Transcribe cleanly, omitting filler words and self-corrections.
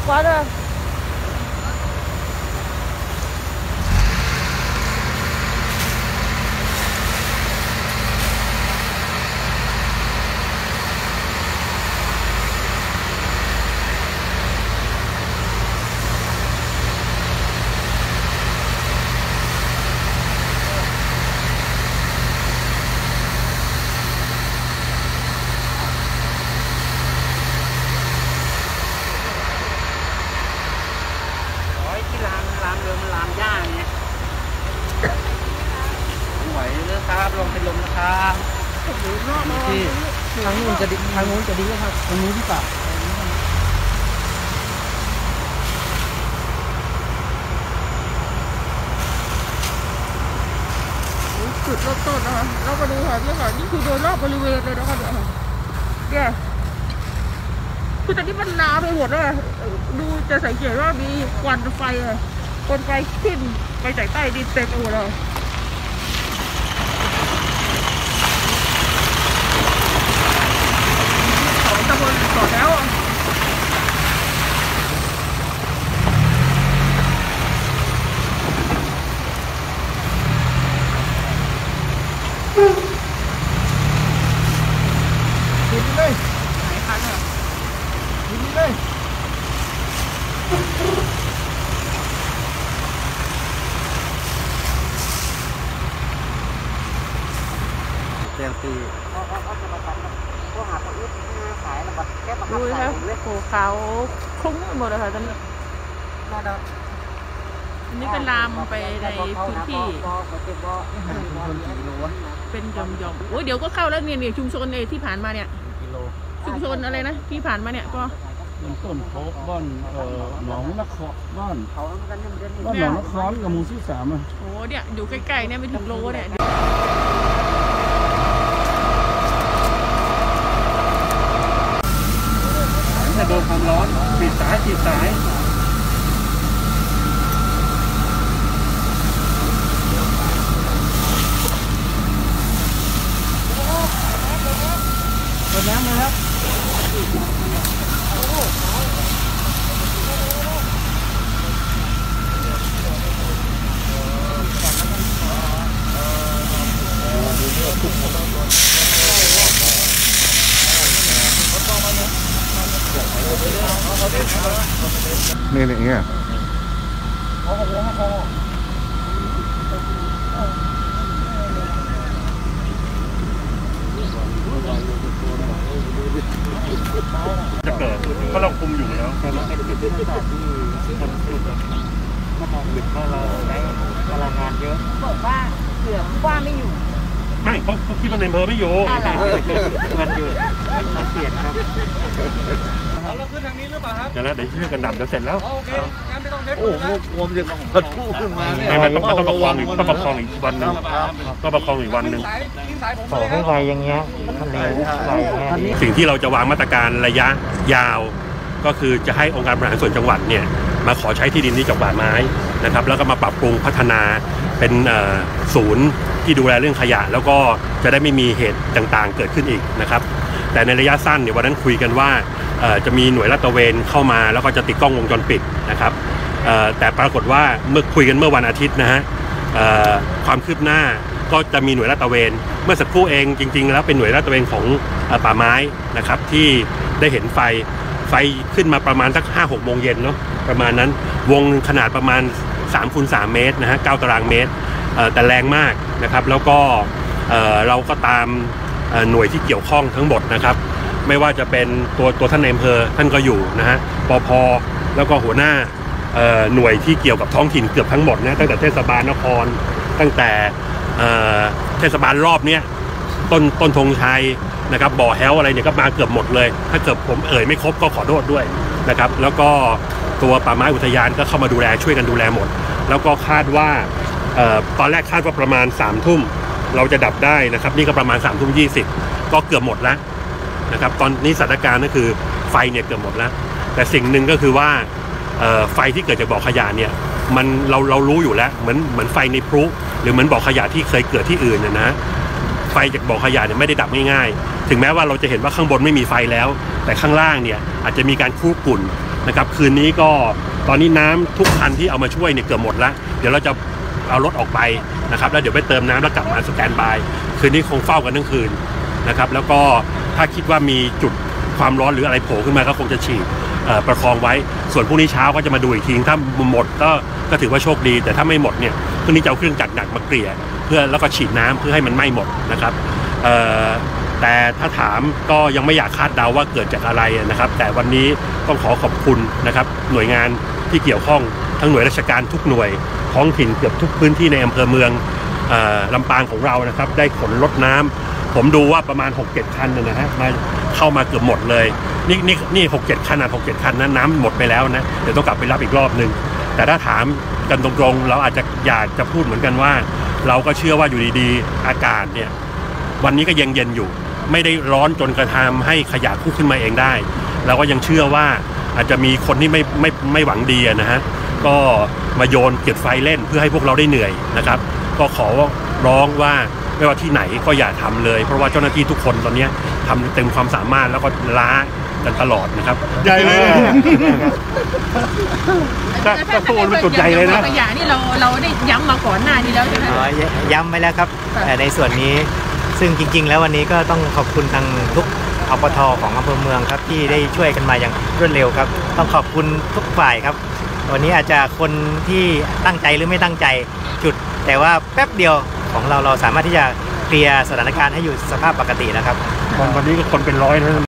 quá rồi. làm đường làmยากเนี่ยไหวนะครับลงเป็นลมนะครับที่ทางนู้นจะดีทางนู้นจะดีครับทางนู้นดีกว่าจุดเริ่มต้นนะคะเรามาดูค่ะนี่ค่ะนี่คือโดยรอบบริเวณเลยนะคะเนี่ยคือตอนนี้มันหนาไปหมดเลยดูจะสังเกตว่ามีควันไฟขึ้นไปจากใต้ดินเต็มไปหมดเลยของตำบลก่อนแล้วดินเลยไหนคันอ่ะดินเลยเตียงตีจะมาทำพวกหาตัวอึดขายแล้วแบบแค่มาขายโอ้ขาวคลุ้งหมดเลยค่ะตอนนี้อันนี้ก็ลามไปในพื้นที่เป็นหย่อมๆโอ้ยเดี๋ยวก็เข้าแล้วเนี่ยชุมชนที่ผ่านมาเนี่ยชุมชนอะไรนะที่ผ่านมาเนี่ยก็ต้นโพบ้านหนองนครบ้านหนองนครกับหมู่ที่3อ่ะโอ้เนี่ยอยู่ใกล้ๆเนี่ยไม่ถึงโลเนี่ยจะโดนความร้อนปิดสายเปิดน้ำเลยครับนี่อย่างเงี้ยจะเกิดเพราะเราคุมอยู่แล้วถ้าเราใช้พลังงานเยอะบอกว่าเสือว่าไม่อยู่ไม่เพราะคิดว่าในอำเภอไม่อยู่มันอยู่มันเปลี่ยนครับเราขึ้นทางนี้หรือเปล่าครับเดี๋ยวนะเดี๋ยวช่วยกันดับเดี๋ยวเสร็จแล้วโอเคงั้นไม่ต้องเช็ดโอ้โหผมจะกระทู้ขึ้นมาเนี่ยมันต้องประคองอีกวันนึงต้องประคองอีกวันนึงต่อให้ไวอย่างเงี้ยมันเร็วไวอย่างเงี้ยสิ่งที่เราจะวางมาตรการระยะยาวก็คือจะให้องค์การบริหารส่วนจังหวัดเนี่ยมาขอใช้ที่ดินที่จังหวัดไม้นะครับแล้วก็มาปรับปรุงพัฒนาเป็นศูนย์ที่ดูแลเรื่องขยะแล้วก็จะได้ไม่มีเหตุต่างๆเกิดขึ้นอีกนะครับแต่ในระยะสั้นเนี่ยวันนั้นคุยกันว่าจะมีหน่วยลาดตระเวนเข้ามาแล้วก็จะติดกล้องวงจรปิดนะครับแต่ปรากฏว่าเมื่อคุยกันเมื่อวันอาทิตย์นะฮะความคืบหน้าก็จะมีหน่วยลาดตระเวนเมื่อสักครู่เองจริงๆแล้วเป็นหน่วยลาดตระเวนของป่าไม้นะครับที่ได้เห็นไฟขึ้นมาประมาณสัก 5-6 โมงเย็นเนาะประมาณนั้นวงขนาดประมาณ3x3 เมตรนะฮะ9 ตารางเมตรแต่แรงมากนะครับแล้วก็เราก็ตามหน่วยที่เกี่ยวข้องทั้งหมดนะครับไม่ว่าจะเป็นตัวท่านนายอำเภอท่านก็อยู่นะฮะปภ.แล้วก็หัวหน้าหน่วยที่เกี่ยวกับท้องถิ่นเกือบทั้งหมดนะตั้งแต่เทศบาลนครตั้งแต่เทศบาลรอบเนี้ยต้นธงชัยนะครับบ่อแฮวอะไรเนี่ยก็มาเกือบหมดเลยถ้าเกิดผมไม่ครบก็ขอโทษด้วยนะครับแล้วก็ตัวป่าไม้อุทยานก็เข้ามาดูแลช่วยกันดูแลหมดแล้วก็คาดว่าตอนแรกคาดว่าประมาณ3 ทุ่มเราจะดับได้นะครับนี่ก็ประมาณ3 ทุ่ม 20ก็เกือบหมดแล้วนะครับตอนนี้สถานการณ์ก็คือไฟเนี่ยเกือบหมดแล้วแต่สิ่งหนึ่งก็คือว่าไฟที่เกิดจากบ่อขยะเนี่ยมันเรารู้อยู่แล้วเหมือนไฟในพลุหรือเหมือนบ่อขยะที่เคยเกิดที่อื่นนะไฟจากบ่อขยะเนี่ยไม่ได้ดับง่ายๆถึงแม้ว่าเราจะเห็นว่าข้างบนไม่มีไฟแล้วแต่ข้างล่างเนี่ยอาจจะมีการคุกรุ่นนะครับคืนนี้ก็ตอนนี้น้ำทุกคันที่เอามาช่วยเนี่ยเกือบหมดแล้วเดี๋ยวเราจะเอารถออกไปนะครับแล้วเดี๋ยวไปเติมน้ำแล้วกลับมาสแตนบายคืนนี้คงเฝ้ากันทั้งคืนนะครับแล้วก็ถ้าคิดว่ามีจุดความร้อนหรืออะไรโผล่ขึ้นมาก็คงจะฉีดประคองไว้ส่วนพรุ่งนี้เช้าก็จะมาดูอีกทีถ้าหมดก็ถือว่าโชคดีแต่ถ้าไม่หมดเนี่ยพรุ่งนี้จะเอาเครื่องจักรหนักมาเกลี่ยเพื่อแล้วก็ฉีดน้ำเพื่อให้มันไหม้หมดนะครับแต่ถ้าถามก็ยังไม่อยากคาดเดาว่าเกิดจากอะไรนะครับแต่วันนี้ต้องขอขอบคุณนะครับหน่วยงานที่เกี่ยวข้องทั้งหน่วยราชการทุกหน่วยท้องถิ่นเกือบทุกพื้นที่ในอำเภอเมืองลำปางของเรานะครับได้ขนรถน้ำผมดูว่าประมาณ 6-7 คันนะฮะมาเข้ามาเกือบหมดเลยนี่ 6-7 คัน6-7 คันนะน้ำหมดไปแล้วนะเดี๋ยวต้องกลับไปรับอีกรอบนึงแต่ถ้าถามกันตรงๆเราอาจจะอยากจะพูดเหมือนกันว่าเราก็เชื่อว่าอยู่ดีๆอากาศเนี่ยวันนี้ก็ยังเย็นอยู่ไม่ได้ร้อนจนกระทำให้ขยะพุ่งขึ้นมาเองได้เราก็ยังเชื่อว่าอาจจะมีคนที่ไม่หวังดีนะฮะก็มาโยนเก็บไฟเล่นเพื่อให้พวกเราได้เหนื่อยนะครับก็ขอร้องว่าไม่ว่าที่ไหนก็อย่าทำเลยเพราะว่าเจ้าหน้าที่ทุกคนตอนนี้ทำเต็มความสามารถแล้วก็ล้ากันตลอดนะครับใหญ่เลยก็สู้เป็นจุดใหญ่เลยนะขยะนี่เราได้ย้ำมาก่อนหน้านี้แล้วใช่ไหมย้ำไปแล้วครับในส่วนนี้ซึ่งจริงๆแล้ววันนี้ก็ต้องขอบคุณทางทุกอปท.ของอำเภอเมืองครับที่ได้ช่วยกันมาอย่างรวดเร็วครับต้องขอบคุณทุกฝ่ายครับวันนี้อาจจะคนที่ตั้งใจหรือไม่ตั้งใจจุดแต่ว่าแป๊บเดียวของเราสามารถที่จะเคลียร์สถานการณ์ให้อยู่สภาพปกตินะครับวันนี้ก็คนเป็นร้อยนะ